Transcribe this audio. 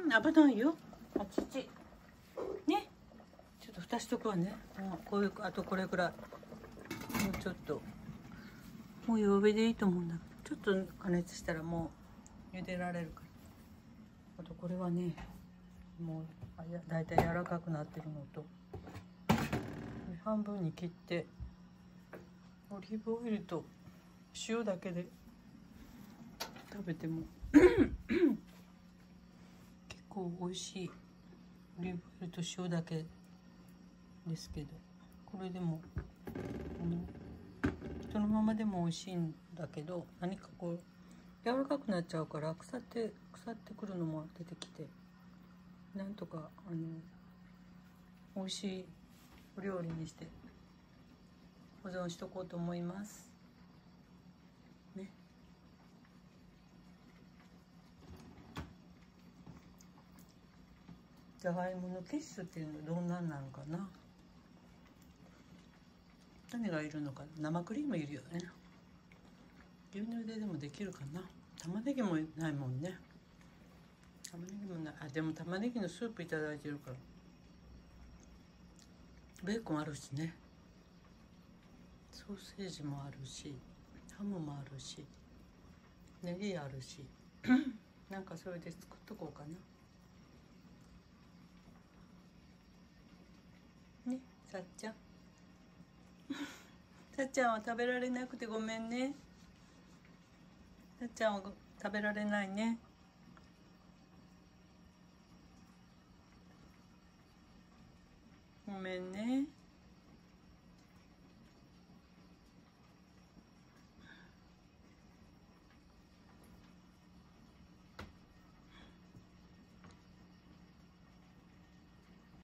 危ないよ。あちち。ね。ちょっと蓋しとくわね。もうこういう、あとこれくらい。もうちょっと。もう弱火でいいと思うんだけど、ちょっと加熱したらもう茹でられるから。あとこれはね、もうだいたい柔らかくなってるのと、半分に切ってオリーブオイルと塩だけで食べても結構美味しい。オリーブオイルと塩だけですけど、これでもそのままでも美味しいんだけど、何かこう柔らかくなっちゃうから腐ってくるのも出てきて、なんとか美味しいお料理にして保存しとこうと思いますね。じゃがいものキッシュっていうのどんなんなのかな。何がいるのかな。生クリームいるよね。牛乳でもできるかな。玉ねぎもないもんね。玉ねぎもない。あ、でも玉ねぎのスープいただいてるから。ベーコンあるしね。ソーセージもあるし、ハムもあるし、ネギあるしなんかそれで作っとこうかなね。さっちゃんさっちゃんは食べられなくてごめんね。さっちゃんは食べられないね。ごめんね。